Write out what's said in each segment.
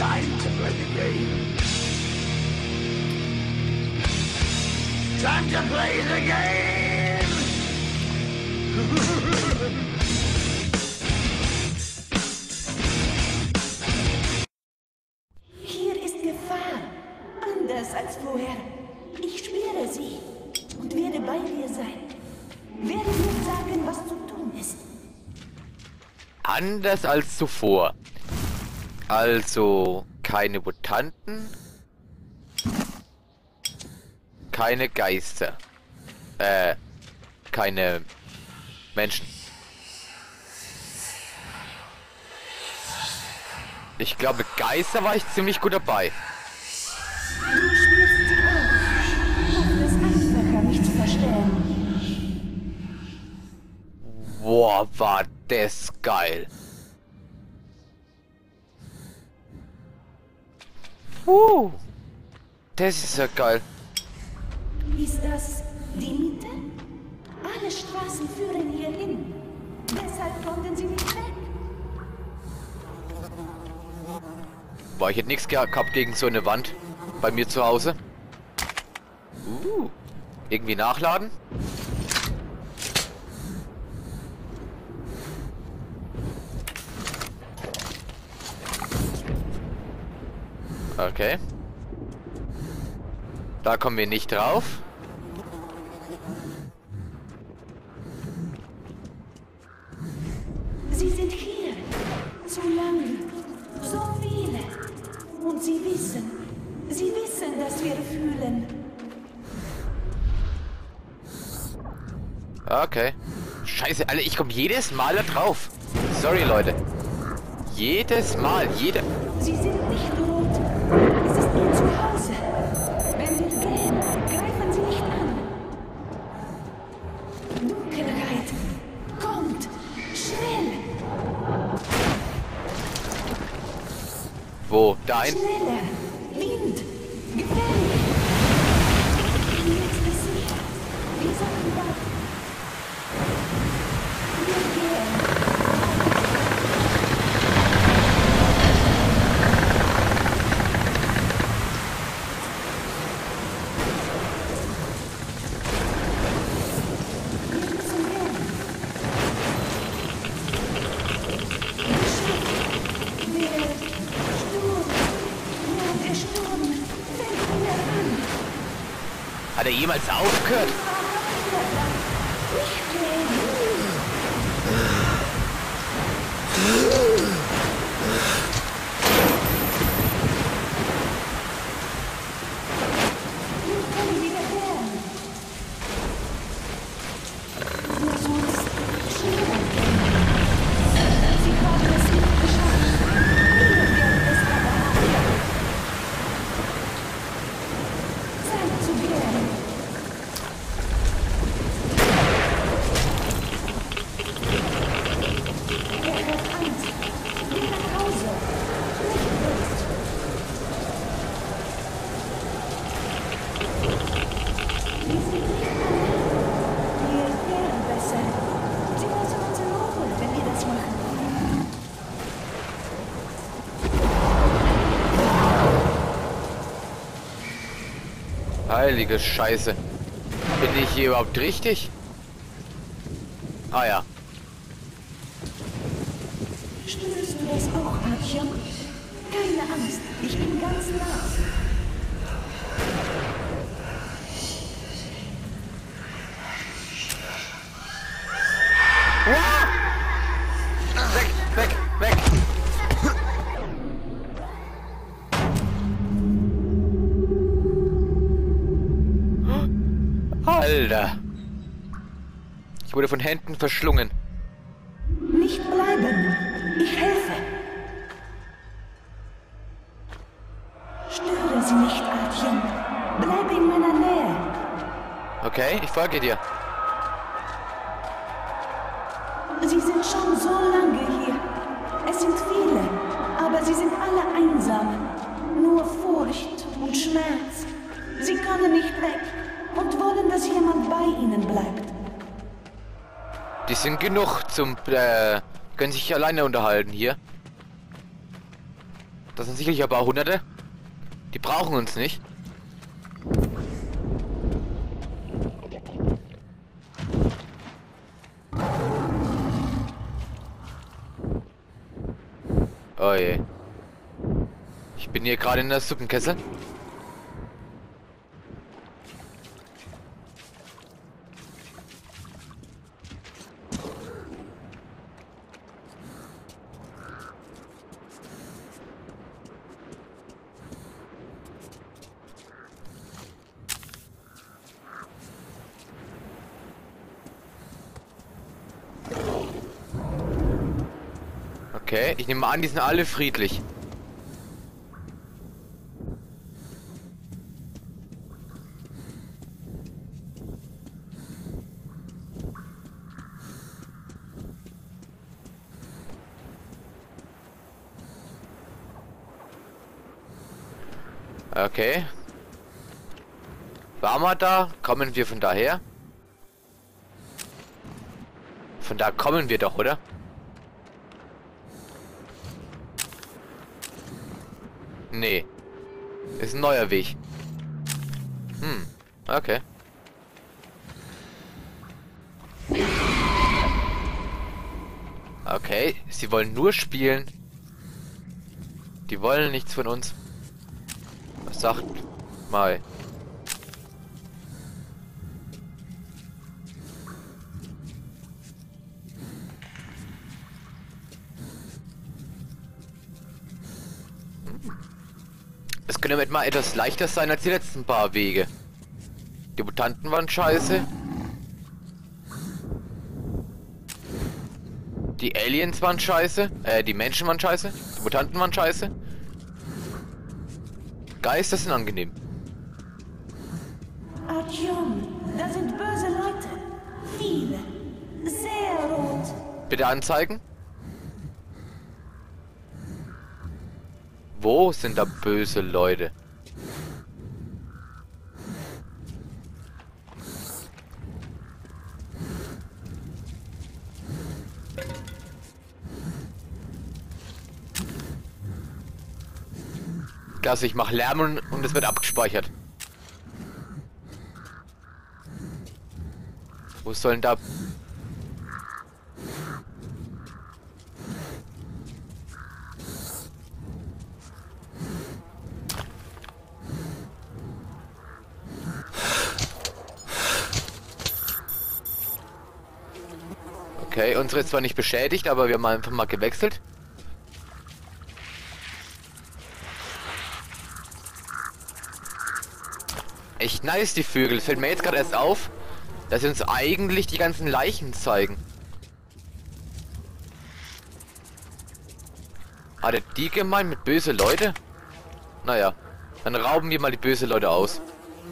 Time to play the game. Time to play the game. Hier ist Gefahr. Anders als vorher. Ich spüre sie und werde bei dir sein. Werde dir sagen, was zu tun ist. Anders als zuvor. Also keine Mutanten. Keine Geister. Keine Menschen. Ich glaube, Geister war ich ziemlich gut dabei. Du spürst sie auch. Macht es einfacher, mich zu verstehen. Boah, war das geil. Das ist ja geil. Ist das die Mitte? Alle Straßen führen hier hin. Deshalb konnten sie nicht weg. Boah, ich hätte nichts gehabt gegen so eine Wand bei mir zu Hause. Irgendwie nachladen. Okay. Da kommen wir nicht drauf. Sie sind hier. Zu lange. So viele. Und sie wissen, dass wir fühlen. Okay. Scheiße, Alter, ich komme jedes Mal da drauf. Sorry, Leute. Jedes Mal, Sie sind nicht tot. Es ist ihr Zuhause. Wenn wir gehen, greifen sie nicht an. Dunkelheit. Kommt. Schnell. Wo? Dahin? Schneller. Wind. Gefährlich. Jetzt ist sicher. Wir sollten warten. Wir gehen. Hat er jemals aufgehört? Heilige Scheiße. Bin ich hier überhaupt richtig? Ah ja. Spürst du das auch, Artyom? Keine Angst, ich bin ganz nah. Weg, weg, weg. Alter. Ich wurde von Händen verschlungen. Nicht bleiben. Ich helfe. Störe sie nicht, Artyom. Bleibe in meiner Nähe. Okay, ich folge dir. Sie sind schon so lange hier. Es sind viele, aber sie sind alle einsam. Nur Furcht und Schmerz. Sie können nicht weg und wollen, dass jemand bei ihnen bleibt. Die sind genug zum, können sich alleine unterhalten hier. Das sind sicherlich ein paar Hunderte. Die brauchen uns nicht. Oh je. Ich bin hier gerade in der Suppenkessel. Okay, ich nehme an, die sind alle friedlich. Okay. Waren wir da? Kommen wir von daher? Von da kommen wir doch, oder? Nee. Ist ein neuer Weg. Okay. Okay, sie wollen nur spielen. Die wollen nichts von uns. Was sagt mal? Es könnte damit mal etwas leichter sein als die letzten paar Wege. Die Mutanten waren scheiße. Die Aliens waren scheiße. Die Menschen waren scheiße. Die Mutanten waren scheiße. Geister sind angenehm. Artyom, da sind böse Leute. Viele. Sehr rot. Bitte anzeigen. Wo sind da böse Leute? Klasse, ich mache Lärm und es wird abgespeichert. Wo sollen da... Okay, unsere ist zwar nicht beschädigt, aber wir haben einfach mal gewechselt. Echt nice, die Vögel. Fällt mir jetzt gerade erst auf, dass sie uns eigentlich die ganzen Leichen zeigen. Hat er die gemeint mit böse Leute? Naja, dann rauben wir mal die böse Leute aus.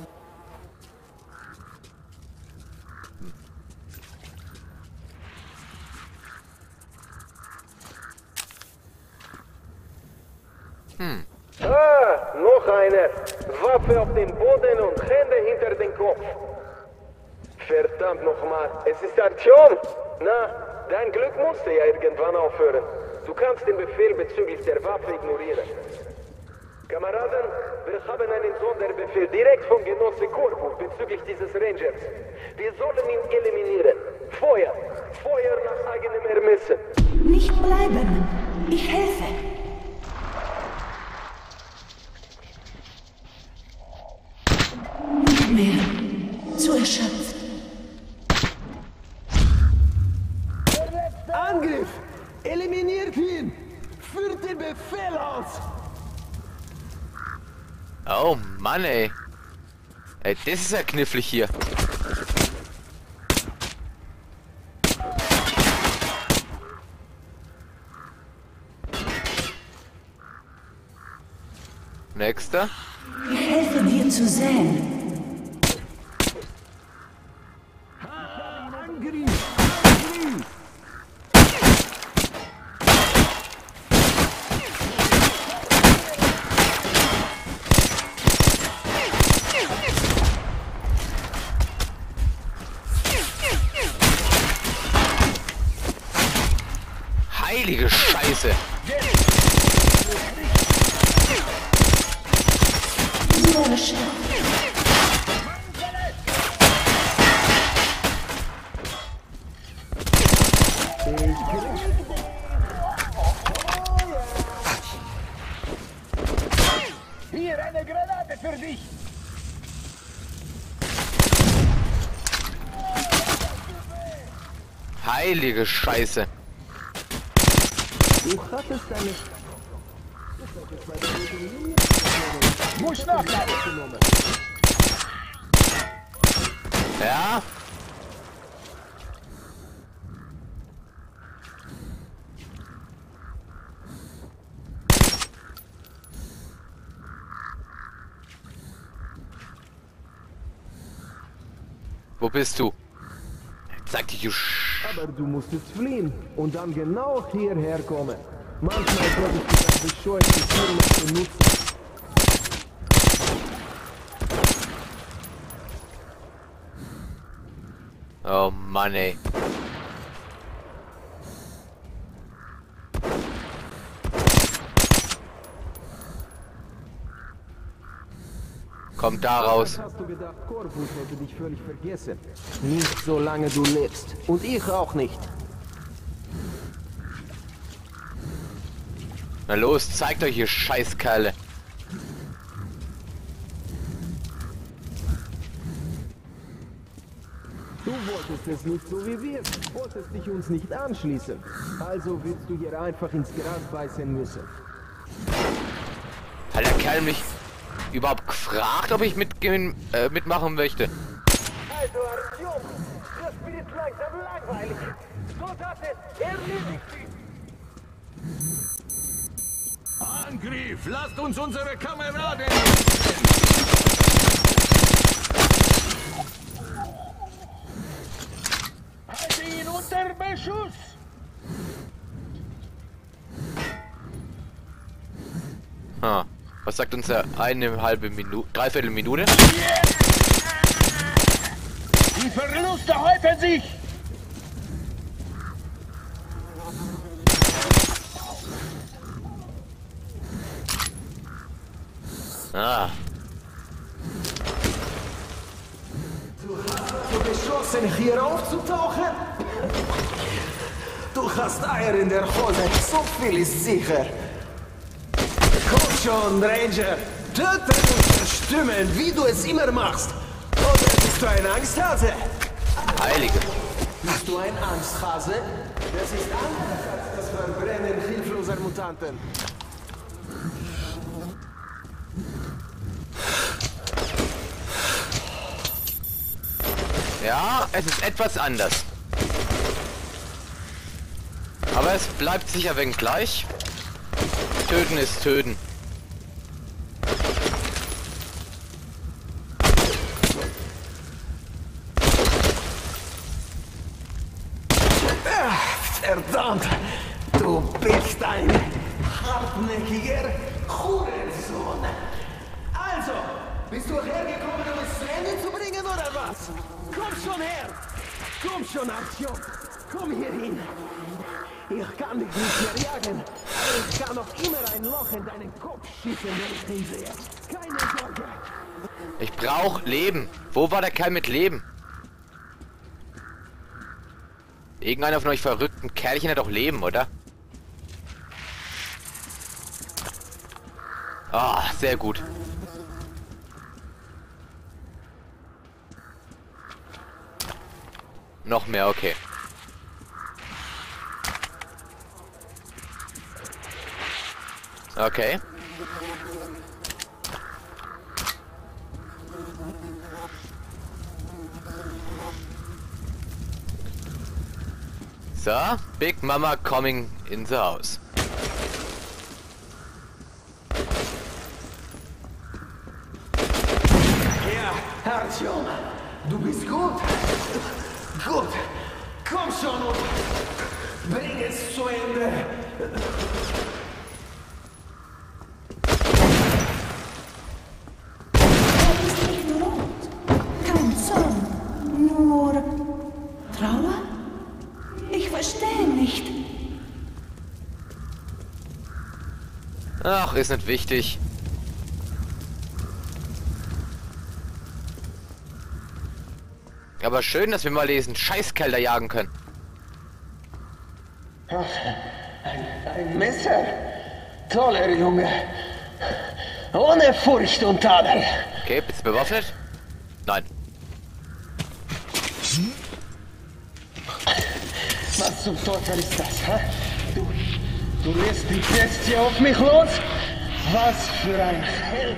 Ah, noch einer. Waffe auf den Boden und Hände hinter den Kopf. Verdammt nochmal, es ist Artyom. Na, dein Glück musste ja irgendwann aufhören. Du kannst den Befehl bezüglich der Waffe ignorieren. Kameraden, wir haben einen Sonderbefehl direkt vom Genosse Corvo bezüglich dieses Rangers. Wir sollen ihn eliminieren. Feuer! Feuer nach eigenem Ermessen. Nicht bleiben. Ich helfe. Nicht mehr. Zu erschöpft. Angriff! Eliminiert ihn! Führt den Befehl aus! Oh Mann, ey. Ey, das ist ja knifflig hier. Nächster. Ich helfe dir zu säen. Heilige Scheiße. wäre schön. Hier eine Granate für dich. Heilige Scheiße. Du hattest deine... Muss nachladen. Ja? Wo bist du? Sag dich, du Aber du musstest fliehen und dann genau hierher kommen. Manchmal glaube ich, das bescheuerte Tier noch benutzen. Oh Mann, ey. Kommt da raus. Hast du gedacht, Corvus hätte dich völlig vergessen? Nicht solange du lebst. Und ich auch nicht. Na los, zeigt euch, ihr Scheißkerle. Du wolltest es nicht so wie wir. Wolltest dich uns nicht anschließen. Also willst du hier einfach ins Gras beißen müssen. Hat der Kerl mich überhaupt gefragt, ob ich mitmachen möchte? Also Artyom, das wird langsam langweilig. Soldaten, erledigt sie! Angriff! Lasst uns unsere Kameraden! Halte ihn unter Beschuss! Ah, was sagt uns er? Eine halbe Minute, dreiviertel Minute? Die Verluste häufen sich! Ah, Du beschlossen, hier aufzutauchen? Du hast Eier in der Hose, so viel ist sicher. Komm schon, Ranger. Töten und verstimmen, wie du es immer machst. Oder bist du ein Angsthase? Heilige. Bist du ein Angsthase? Das ist anders als das Verbrennen hilfloser Mutanten. Ja, es ist etwas anders. Aber es bleibt sicher wenn gleich. Töten ist töten. Verdammt! Du bist ein hartnäckiger Hurensohn! Also, bist du hergekommen, um es zu Ende zu bringen, oder was? Komm schon her! Komm schon, Artyom! Komm hier hin! Ich kann dich nicht mehr jagen, aber ich kann noch immer ein Loch in deinen Kopf schießen, wenn ich hinsehe. Keine Sorge! Ich brauche Leben. Wo war der Kerl mit Leben? Irgendeiner von euch verrückten Kerlchen hat doch Leben, oder? Ah, sehr gut. Noch mehr, okay. Okay. So, Big Mama coming in the house. Ja, Artyom, du bist gut. Gut. Komm schon und bring es zu Ende. Er ist nicht rot, kein Zorn, nur Trauer? Ich verstehe nicht. Ach, ist nicht wichtig. Aber schön, dass wir mal diesen Scheißkerl da jagen können. Ein Messer. Toller Junge. Ohne Furcht und Tadel. Okay, bist du bewaffnet? Nein. Was zum Teufel ist das, hä? Du lässt die Bestie auf mich los? Was für ein Held.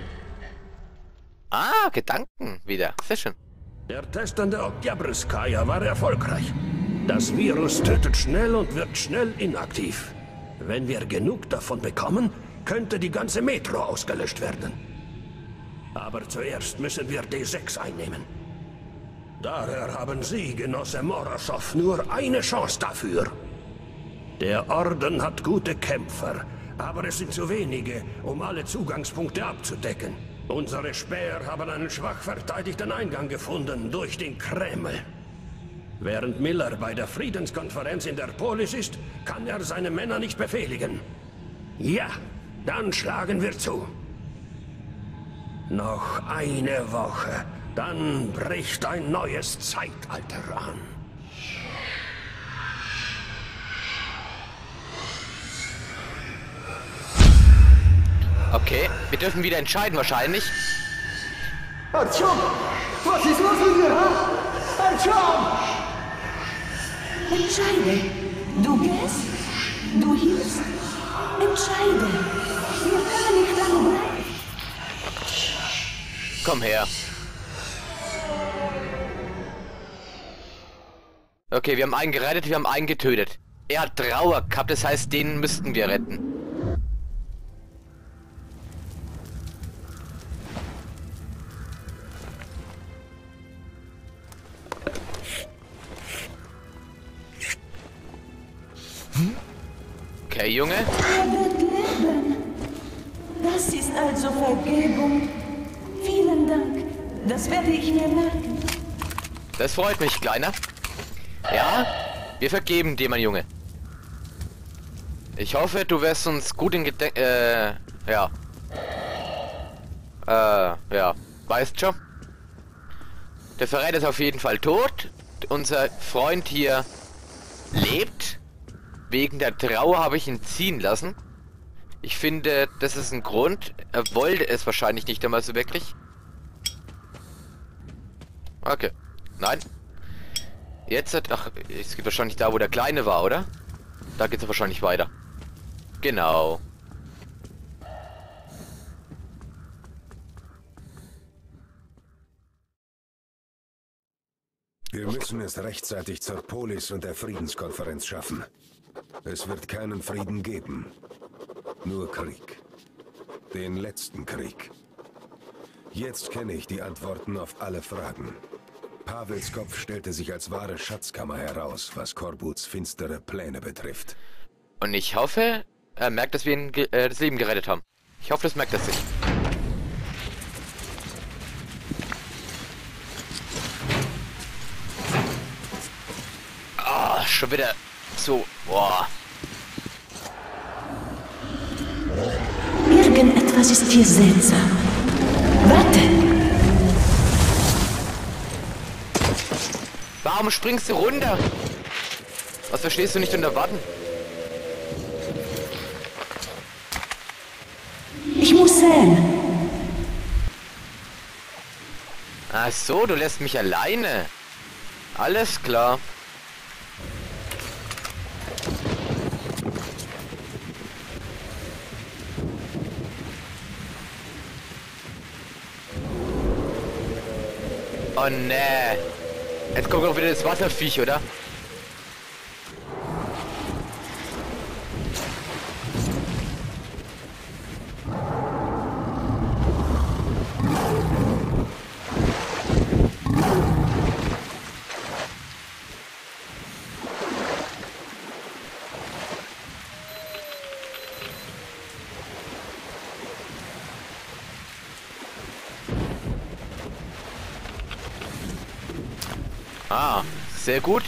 Ah, Gedanken wieder. Sehr schön. Der Test an der Oktyabrskaya war erfolgreich. Das Virus tötet schnell und wird schnell inaktiv. Wenn wir genug davon bekommen, könnte die ganze Metro ausgelöscht werden. Aber zuerst müssen wir D6 einnehmen. Daher haben Sie, Genosse Moroschow, nur eine Chance dafür. Der Orden hat gute Kämpfer, aber es sind zu wenige, um alle Zugangspunkte abzudecken. Unsere Späher haben einen schwach verteidigten Eingang gefunden durch den Kreml. Während Miller bei der Friedenskonferenz in der Polis ist, kann er seine Männer nicht befehligen. Ja, dann schlagen wir zu. Noch eine Woche, dann bricht ein neues Zeitalter an. Okay, wir dürfen wieder entscheiden wahrscheinlich. Artyom! Was ist los mit dir, ha? Artyom! Entscheide. Du gehst, du hilfst. Entscheide. Wir können nicht lange bleiben. Komm her. Okay, wir haben einen gerettet, wir haben einen getötet. Er hat Trauer gehabt, das heißt, den müssten wir retten. Okay, Junge. Er wird leben. Das ist also Vergebung. Vielen Dank. Das werde ich mir merken. Das freut mich, Kleiner. Ja, wir vergeben dir, mein Junge. Ich hoffe, du wirst uns gut in ja. Ja. Weißt schon. Der Verräter ist auf jeden Fall tot. Unser Freund hier lebt. Wegen der Trauer habe ich ihn ziehen lassen. Ich finde, das ist ein Grund. Er wollte es wahrscheinlich nicht einmal so wirklich. Okay. Nein. Jetzt hat... Ach, es geht wahrscheinlich da, wo der Kleine war, oder? Da geht es wahrscheinlich weiter. Genau. Wir müssen es rechtzeitig zur Polis und der Friedenskonferenz schaffen. Es wird keinen Frieden geben. Nur Krieg. Den letzten Krieg. Jetzt kenne ich die Antworten auf alle Fragen. Pawels Kopf stellte sich als wahre Schatzkammer heraus, was Korbuts finstere Pläne betrifft. Und ich hoffe, er merkt, dass wir ihm das Leben gerettet haben. Ich hoffe, das merkt er sich. Ah, schon wieder so. Boah. Irgendetwas ist hier seltsam. Warte. Warum springst du runter? Was verstehst du nicht unter Warten? Ich muss säen. Ach so, du lässt mich alleine. Alles klar. Oh ne. Jetzt kommt auch wieder das Wasserviech, oder? Ah, sehr gut.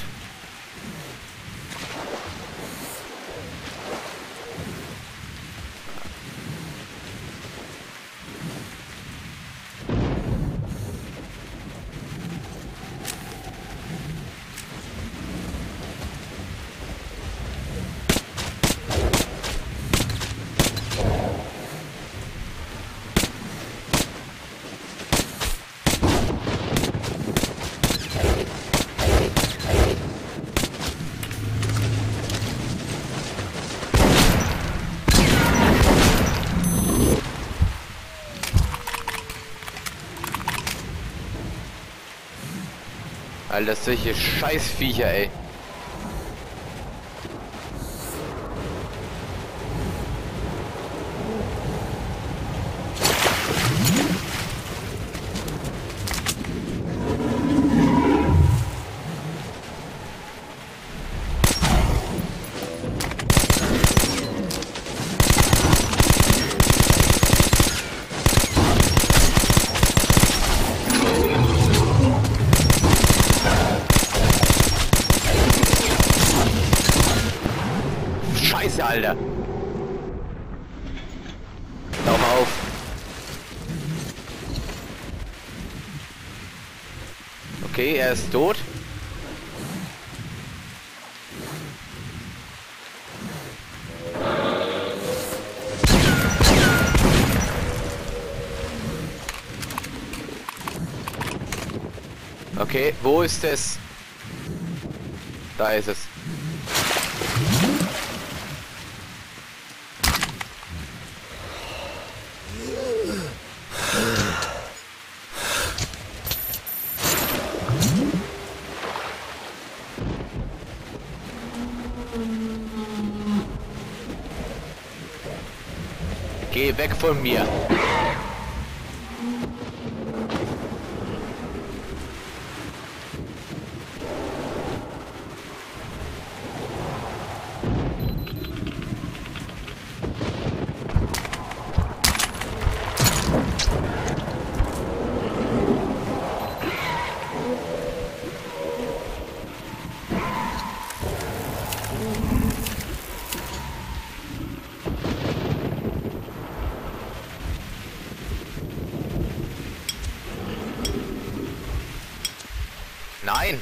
Alter, solche Scheißviecher, ey. Scheiße, Alter. Daumen auf. Okay, er ist tot. Okay, wo ist es? Da ist es. Geh weg von mir. Nein!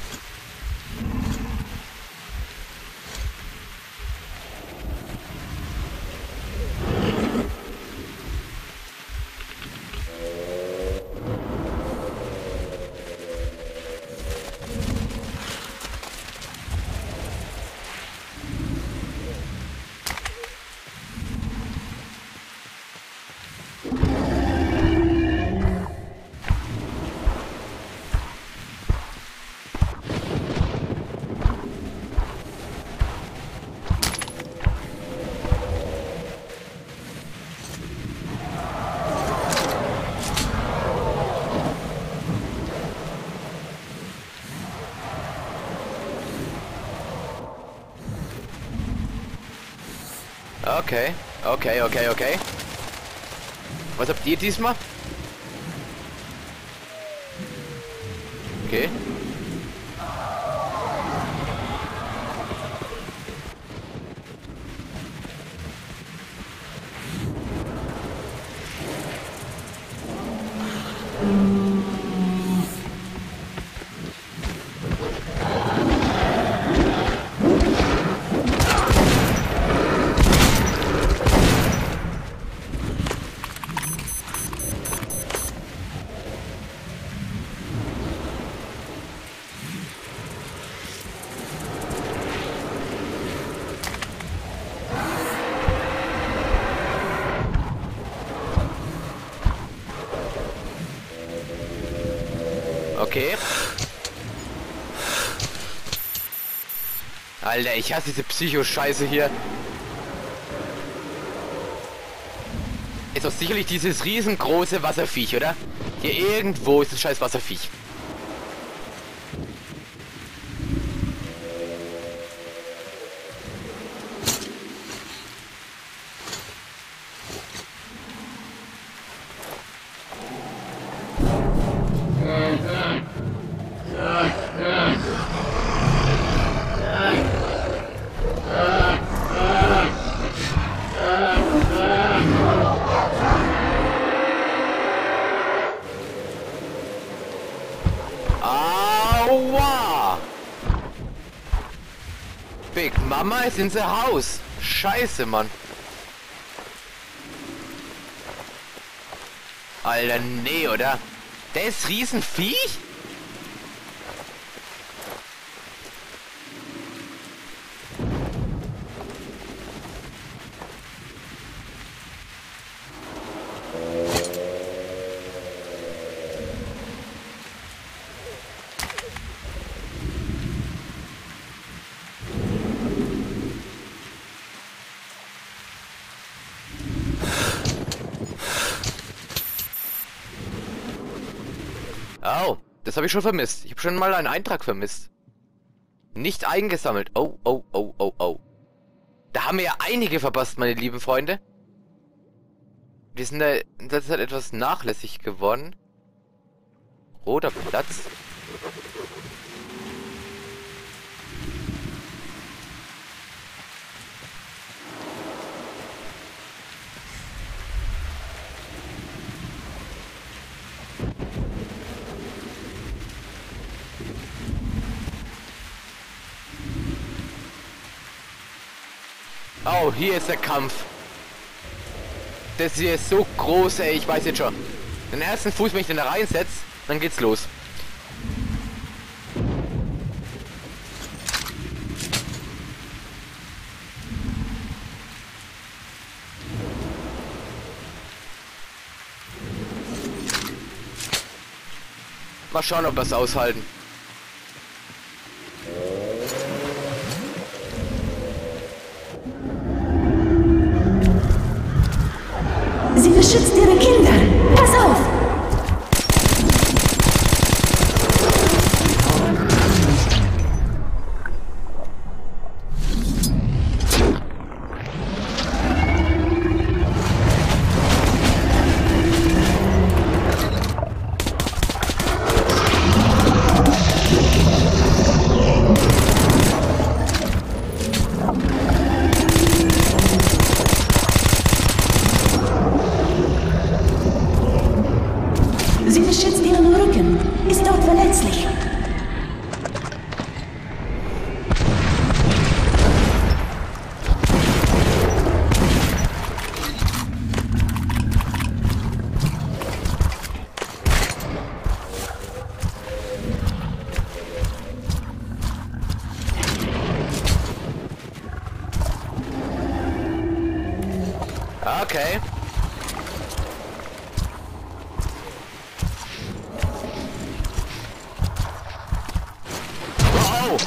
Okay, okay. Was habt ihr diesmal? Okay. Okay. Alter, ich hasse diese Psycho-Scheiße hier. Ist doch sicherlich dieses riesengroße Wasserviech, oder? Hier irgendwo ist das scheiß Wasserviech. Aua! Big Mama ist in the house. Scheiße, Mann. Alter, nee, oder? Der ist Riesenviech? Oh, das habe ich schon vermisst. Ich habe schon mal einen Eintrag vermisst. Nicht eingesammelt. Oh, oh, oh, oh, oh. Da haben wir ja einige verpasst, meine lieben Freunde. Wir sind da in letzter Zeit etwas nachlässig geworden. Roter Platz. Oh, hier ist der Kampf. Das hier ist so groß, ey, ich weiß jetzt schon. Den ersten Fuß, wenn ich den da reinsetze, dann geht's los. Mal schauen, ob wir es aushalten. Sie beschützt ihre Kinder. Pass auf! Sie beschützt ihren Rücken. Ist dort verletzlich. Okay. Wow.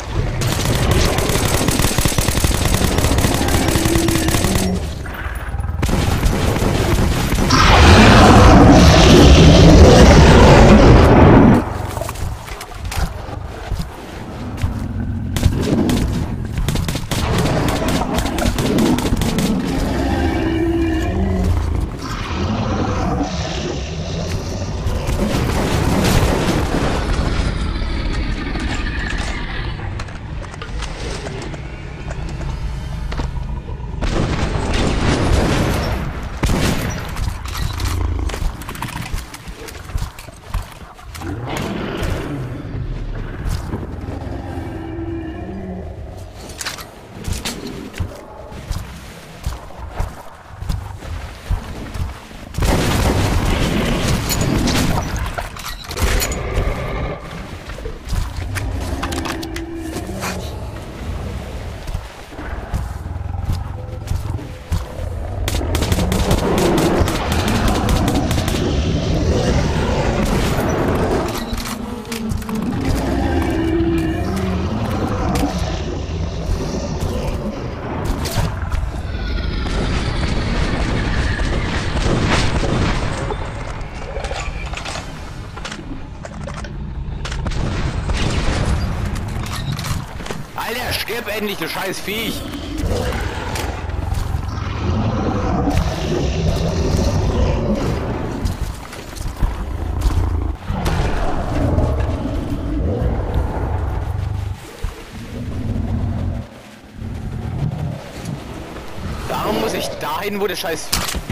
Alter, stirb endlich, du scheiß Viech! Warum muss ich dahin, wo der scheiß...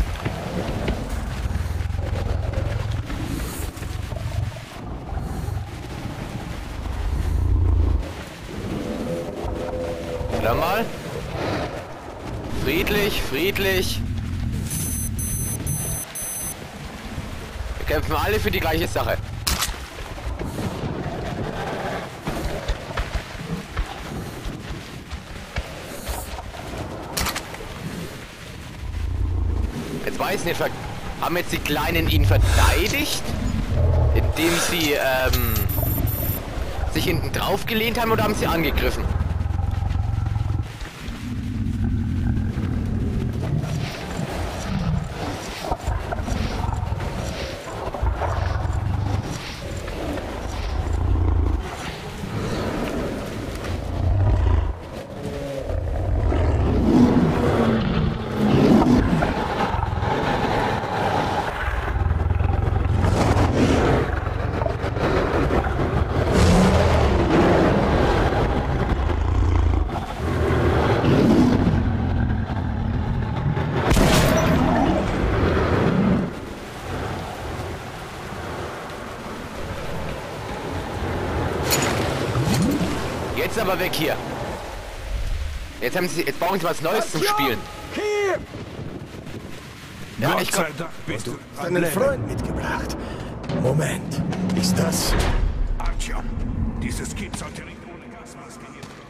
Wieder mal. Friedlich, friedlich. Wir kämpfen alle für die gleiche Sache. Jetzt weiß ich nicht, haben jetzt die Kleinen ihn verteidigt, indem sie sich hinten drauf gelehnt haben, oder haben sie angegriffen? aber weg hier. Jetzt brauchen sie was Neues zum Spielen. Hier! Ja, Gott ich komm. sei Dank bist du am Einen Leben. Freund mitgebracht. Moment, ist das... Artyom, dieses Kind sollte nicht ohne Gasmaske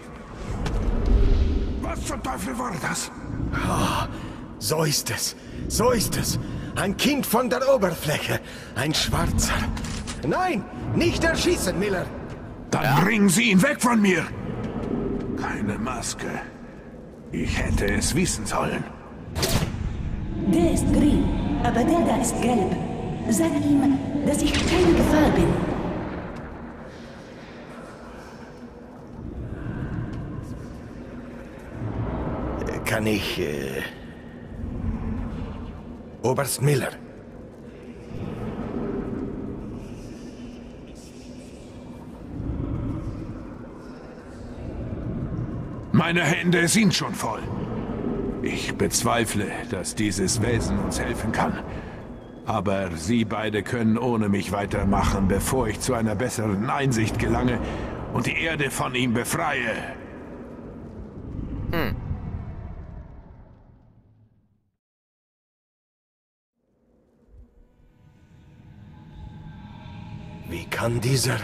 hier. Was zum Teufel war das? So ist es. So ist es. Ein Kind von der Oberfläche. Ein Schwarzer. Nein, nicht erschießen, Miller. Dann bringen Sie ihn weg von mir! Keine Maske. Ich hätte es wissen sollen. Der ist grün, aber der da ist gelb. Sag ihm, dass ich keine Gefahr bin. Kann ich... Oberst Miller. Meine Hände sind schon voll. Ich bezweifle, dass dieses Wesen uns helfen kann. Aber Sie beide können ohne mich weitermachen, bevor ich zu einer besseren Einsicht gelange und die Erde von ihm befreie. Wie kann dieser...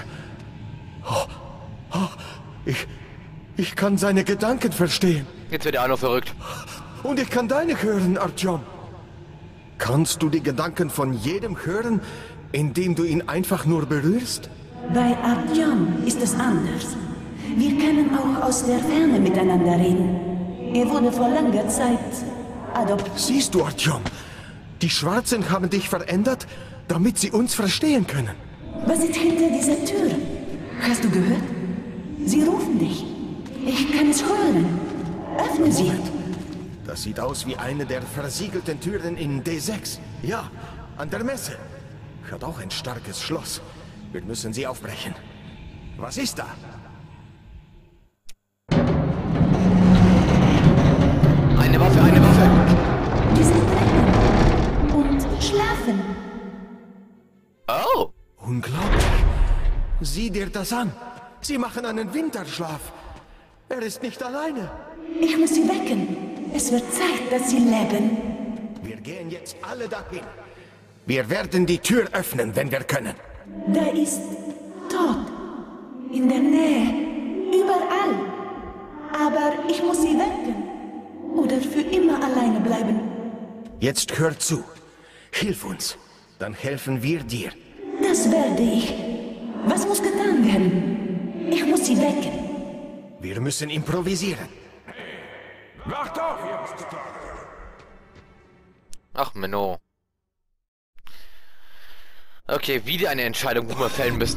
Ich kann seine Gedanken verstehen. Jetzt wird er auch noch verrückt. Und ich kann deine hören, Artyom. Kannst du die Gedanken von jedem hören, indem du ihn einfach nur berührst? Bei Artyom ist es anders. Wir können auch aus der Ferne miteinander reden. Er wurde vor langer Zeit adoptiert. Siehst du, Artyom, die Schwarzen haben dich verändert, damit sie uns verstehen können. Was ist hinter dieser Tür? Hast du gehört? Sie rufen dich. Ich kann es hören. Öffne sie. Das sieht aus wie eine der versiegelten Türen in D6. Ja, an der Messe. Hat auch ein starkes Schloss. Wir müssen sie aufbrechen. Was ist da? Eine Waffe, eine Waffe. Die sind drinnen und schlafen. Oh. Unglaublich. Sieh dir das an. Sie machen einen Winterschlaf. Er ist nicht alleine. Ich muss sie wecken. Es wird Zeit, dass sie leben. Wir gehen jetzt alle dahin. Wir werden die Tür öffnen, wenn wir können. Da ist Tod. In der Nähe. Überall. Aber ich muss sie wecken. Oder für immer alleine bleiben. Jetzt hör zu. Hilf uns. Dann helfen wir dir. Das werde ich. Was muss getan werden? Ich muss sie wecken. Wir müssen improvisieren. Wacht auf! Ach, Menno. Okay, wieder eine Entscheidung, wo wir fällen müssen.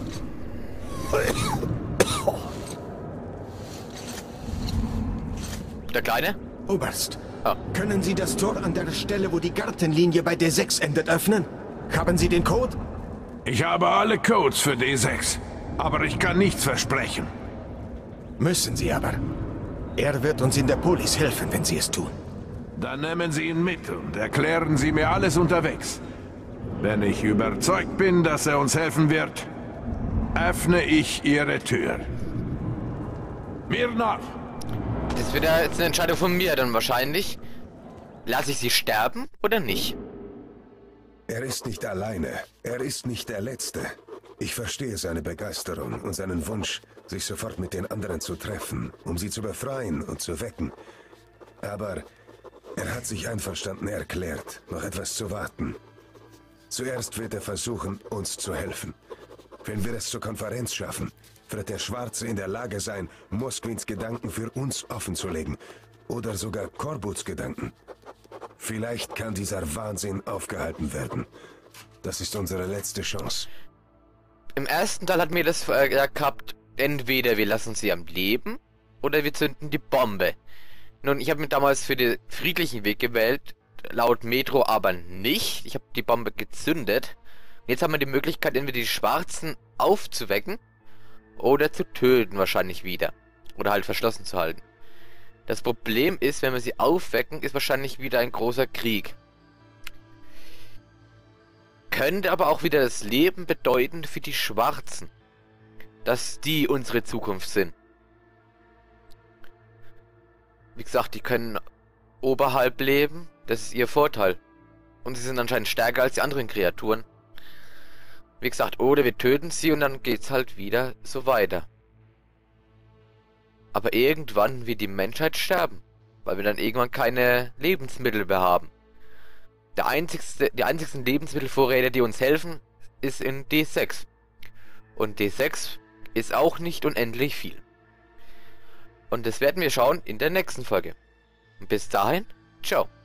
Der Kleine? Oberst, Ah. können Sie das Tor an der Stelle, wo die Gartenlinie bei D6 endet, öffnen? Haben Sie den Code? Ich habe alle Codes für D6, aber ich kann nichts versprechen. Müssen Sie aber. Er wird uns in der Polis helfen, wenn Sie es tun. Dann nehmen Sie ihn mit und erklären Sie mir alles unterwegs. Wenn ich überzeugt bin, dass er uns helfen wird, öffne ich Ihre Tür. Mir nach! Das wird ja jetzt eine Entscheidung von mir dann wahrscheinlich. Lasse ich sie sterben oder nicht? Er ist nicht alleine. Er ist nicht der Letzte. Ich verstehe seine Begeisterung und seinen Wunsch, sich sofort mit den anderen zu treffen, um sie zu befreien und zu wecken. Aber er hat sich einverstanden erklärt, noch etwas zu warten. Zuerst wird er versuchen, uns zu helfen. Wenn wir es zur Konferenz schaffen, wird der Schwarze in der Lage sein, Moskwins Gedanken für uns offenzulegen. Oder sogar Korbuts Gedanken. Vielleicht kann dieser Wahnsinn aufgehalten werden. Das ist unsere letzte Chance. Im ersten Teil hat mir das gehabt, entweder wir lassen sie am Leben oder wir zünden die Bombe. Nun, ich habe mir damals für den friedlichen Weg gewählt, laut Metro aber nicht. Ich habe die Bombe gezündet. Jetzt haben wir die Möglichkeit, entweder die Schwarzen aufzuwecken oder zu töten wahrscheinlich wieder. Oder halt verschlossen zu halten. Das Problem ist, wenn wir sie aufwecken, ist wahrscheinlich wieder ein großer Krieg. Könnte aber auch wieder das Leben bedeuten für die Schwarzen. Dass die unsere Zukunft sind. Wie gesagt, die können oberhalb leben. Das ist ihr Vorteil. Und sie sind anscheinend stärker als die anderen Kreaturen. Wie gesagt, oder wir töten sie und dann geht's halt wieder so weiter. Aber irgendwann wird die Menschheit sterben. Weil wir dann irgendwann keine Lebensmittel mehr haben. Die einzigsten Lebensmittelvorräte, die uns helfen, ist in D6. Und D6 ist auch nicht unendlich viel. Und das werden wir schauen in der nächsten Folge. Und bis dahin, ciao.